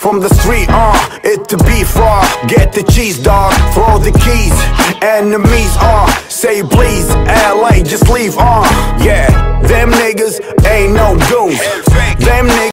from the street, it to be far. Get the cheese, dog, throw the keys. Enemies, say please, LA, just leave, yeah. Them niggas ain't no goons. Them niggas